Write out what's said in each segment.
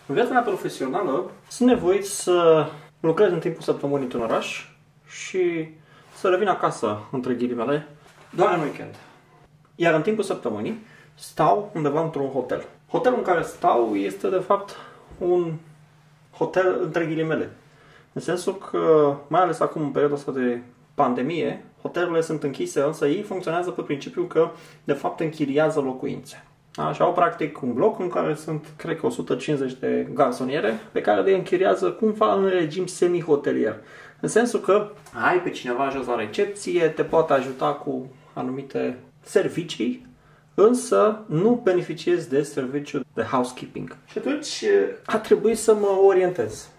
În viața mea profesională sunt nevoit să lucrez în timpul săptămânii într-un oraș și să revin acasă, între ghilimele, doar în weekend. Iar în timpul săptămânii stau undeva într-un hotel. Hotelul în care stau este de fapt un hotel între ghilimele. În sensul că, mai ales acum în perioada asta de pandemie, hotelurile sunt închise, însă ei funcționează pe principiu că de fapt închiriază locuințe. Așa au practic un bloc în care sunt, cred că 150 de garsoniere pe care le închiriază cumva în regim semi-hotelier. În sensul că ai pe cineva jos la recepție, te poate ajuta cu anumite servicii, însă nu beneficiezi de serviciul de housekeeping. Și atunci a trebuit să mă orientez.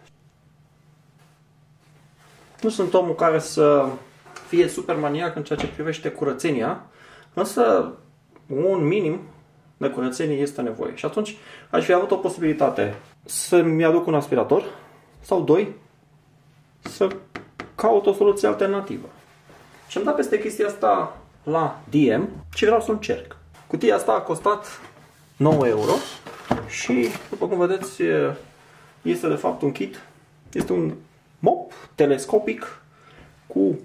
Nu sunt omul care să fie super maniac în ceea ce privește curățenia, însă un minim de curățenie este nevoie. Și atunci aș fi avut o posibilitate să-mi aduc un aspirator sau doi, să caut o soluție alternativă. Și am dat peste chestia asta la DM și vreau să încerc. Cutia asta a costat 9 euro și, după cum vedeți, este de fapt un kit. Este un mop telescopic cu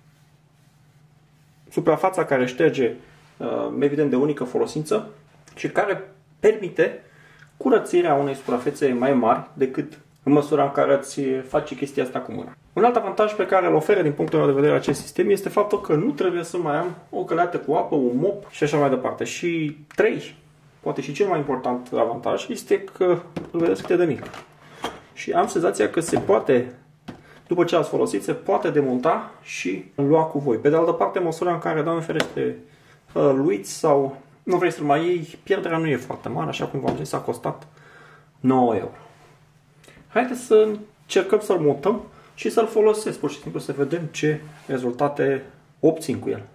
suprafața care șterge, evident, de unică folosință și care permite curățirea unei suprafețe mai mari decât în măsura în care îți faci chestia asta cu mâna. Un alt avantaj pe care îl oferă din punctul meu de vedere acest sistem este faptul că nu trebuie să mai am o căleată cu apă, un mop și așa mai departe. Și 3, poate și cel mai important avantaj, este că îl vedeți cât de mic. Și am senzația că se poate, după ce ați folosit, se poate demonta și lua cu voi. Pe de altă parte, măsura în care, Doamne ferește, luiți sau nu vrei să-l mai iei, pierderea nu e foarte mare, așa cum v-am zis, a costat 9 euro. Haideți să încercăm să-l montăm și să-l folosesc, pur și simplu să vedem ce rezultate obțin cu el.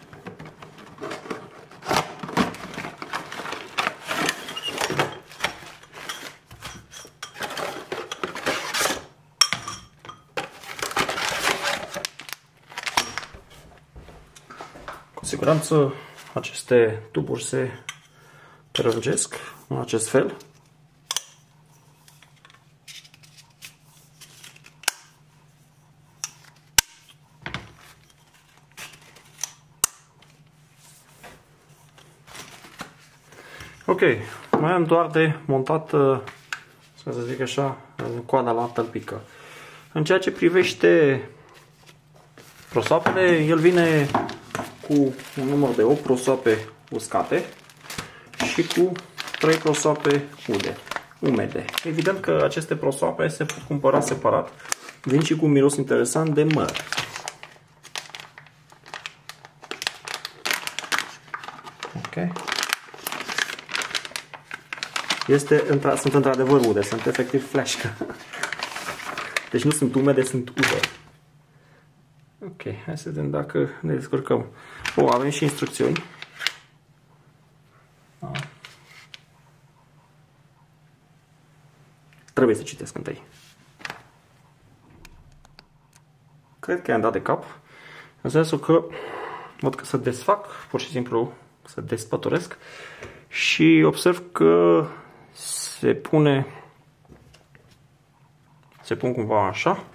Cu siguranță aceste tuburi se prelungesc în acest fel. Ok, mai am doar de montat, să zic așa, coada la tălpică. În ceea ce privește prosoapele, el vine cu un număr de 8 prosoape uscate și cu 3 prosoape umede. Evident că aceste prosoape se pot cumpăra separat. Vin și cu un miros interesant de măr. Ok. Sunt într-adevăr ude, sunt efectiv flash. Deci nu sunt umede, sunt ude. Ok, hai să vedem dacă ne descurcăm. Avem și instrucțiuni. Trebuie să citesc întâi. Cred că i-am dat de cap. În sensul că văd că se desfac, pur și simplu se despăturesc. Și observ că se pun cumva așa.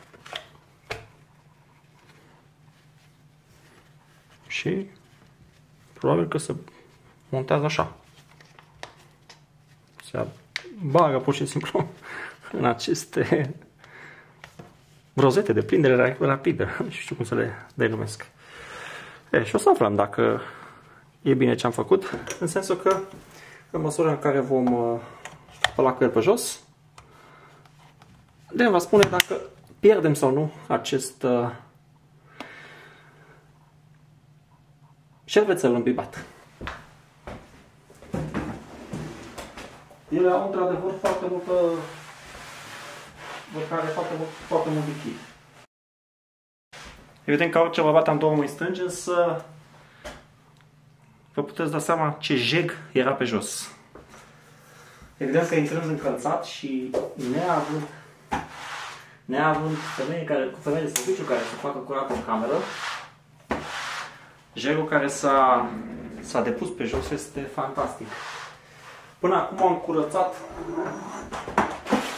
Și probabil că se montează așa. Se bagă pur și simplu în aceste rozete de prindere rapidă. Nu știu cum să le denumesc. Și o să aflăm dacă e bine ce am făcut, în sensul că în măsura în care vom spăla cu el pe jos, de va spune dacă pierdem sau nu acest șervețel îmbibat. Ele au într-adevăr foarte mult lichid. Evident că orice vă bate în două mâini strângi, însă vă puteți da seama ce jeg era pe jos. Evident că intrând încălțat și neavând femei de serviciu care să facă curat în cameră, jegul care s-a depus pe jos este fantastic. Până acum am curățat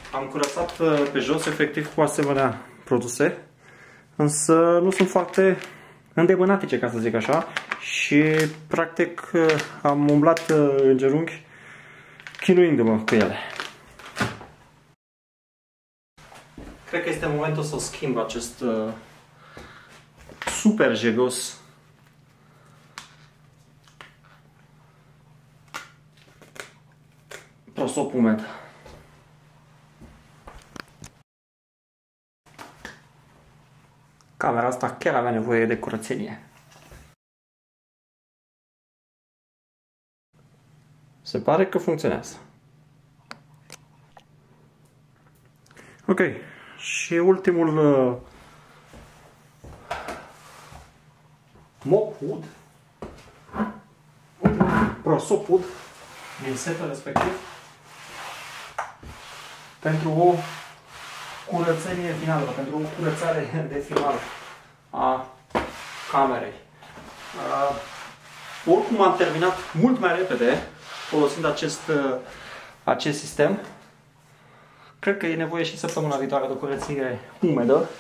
am curățat pe jos efectiv cu asemenea produse, însă nu sunt foarte îndemânatice, ca să zic așa, și practic am umblat în genunchi chinuindu-mă cu ele. Cred că este momentul să schimb acest super jegos prosop umed. Camera asta chiar avea nevoie de curățenie. Se pare că funcționează. Ok. Și ultimul mop wood, prosop wood din setul respectiv, pentru o curățenie finală, pentru o curățare de final a camerei. Oricum am terminat mult mai repede folosind acest sistem. Cred că e nevoie și săptămâna viitoare de o curățire umedă.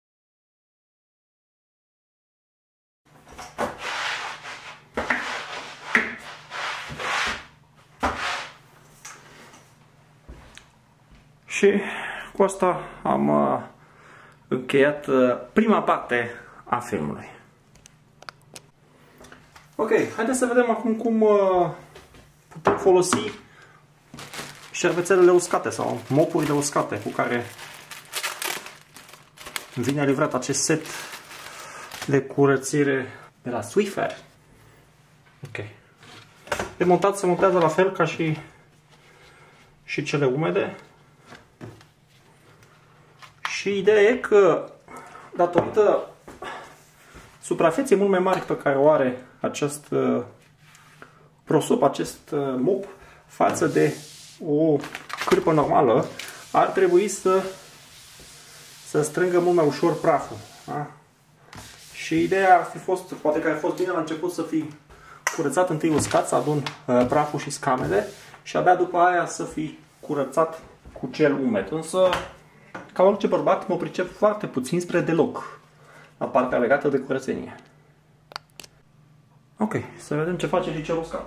Și cu asta am încheiat prima parte a filmului. Ok, haideți să vedem acum cum putem folosi șervețelele uscate sau mopurile uscate cu care vine livrat acest set de curățire de la Swiffer. Ok. De montat se montează la fel ca și cele umede. Și ideea e că, datorită suprafeței mult mai mari pe care o are acest prosop, acest mop, față de o cârpă normală, ar trebui să strângă mult mai ușor praful. Da? Și ideea ar fi fost, poate că ar fi fost bine la început să fi curățat întâi uscat, să adun praful și scamele și abia după aia să fi curățat cu cel umed. Însă, ca orice bărbat, mă pricep foarte puțin spre deloc la partea legată de curățenie. Ok, să vedem ce face și cel uscat.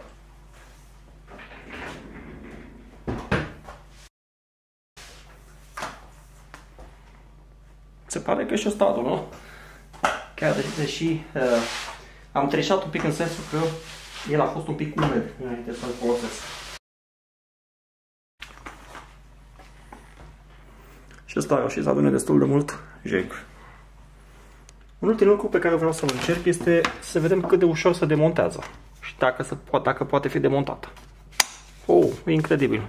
Se pare că și statul, nu? Chiar deși am trișat un pic în sensul că el a fost un pic umed înainte să-l folosesc. Și ăsta a reușit să adune destul de mult jeg. Un ultim lucru pe care vreau să-l încerc este să vedem cât de ușor se demontează și dacă poate fi demontată. Oh, e incredibil!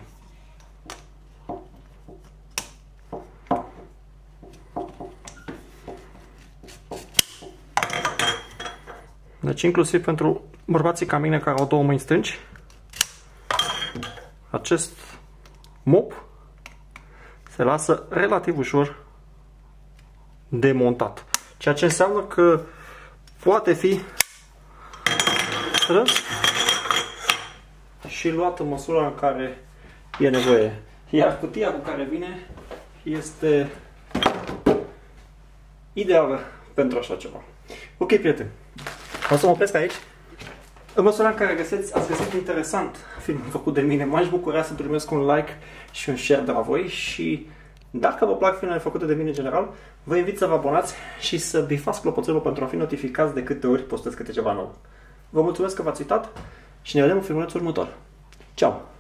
Deci inclusiv pentru bărbații ca mine care au două mâini stângi, acest mop se lasă relativ ușor demontat. Ceea ce înseamnă că poate fi strâns și luat în măsura în care e nevoie. Iar cutia cu care vine este ideală pentru așa ceva. Ok, prieteni, o să mă opresc aici. În măsura în care ați găsit interesant filmul făcut de mine, m-aș bucura să primesc un like și un share de la voi și dacă vă plac filmele făcute de mine în general, vă invit să vă abonați și să bifați clopoțelul pentru a fi notificați de câte ori postez câte ceva nou. Vă mulțumesc că v-ați uitat și ne vedem în filmulețul următor. Ciao!